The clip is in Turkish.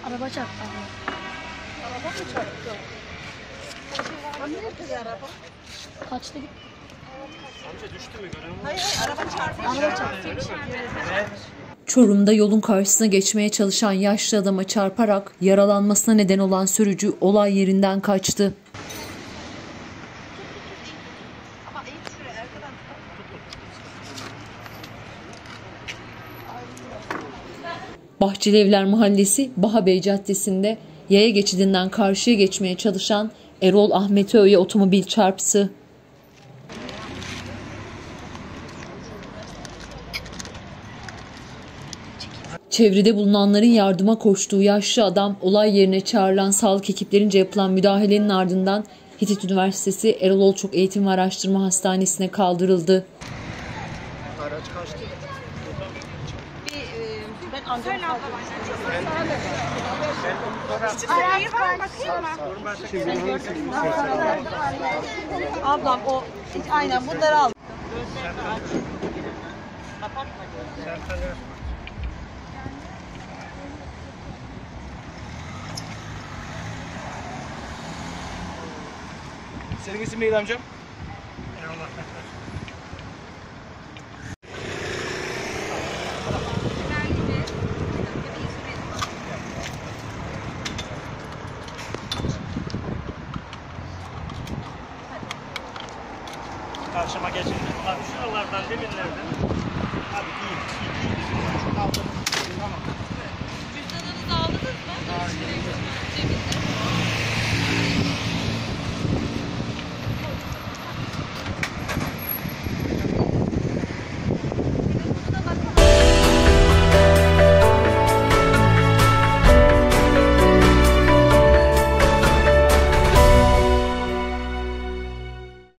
Araba çarptı. Araba mı çarptı? Nerede araba? Kaçtı gitti. Amca düştü mü gören var? Hayır araba çarptı. Araba çarptı. Evet. Çorum'da yolun karşısına geçmeye çalışan yaşlı adama çarparak yaralanmasına neden olan sürücü olay yerinden kaçtı. Bahçelievler Mahallesi Bahabey Caddesi'nde yaya geçidinden karşıya geçmeye çalışan Erol Ahmet Öğe otomobil çarptı. Çevrede bulunanların yardıma koştuğu yaşlı adam olay yerine çağrılan sağlık ekiplerince yapılan müdahalenin ardından Hitit Üniversitesi Erol Olçok Eğitim ve Araştırma Hastanesi'ne kaldırıldı. Araç kaçtı. Ben amcamı ablam o aynen bunları al. Senin isim neydi amcam? Eyvallah. Karşıma geçin. Abi şuralardan demirlerden. Abi iyi. Aldım. Tamam. Cüzdanınızı aldınız mı? Cebinde.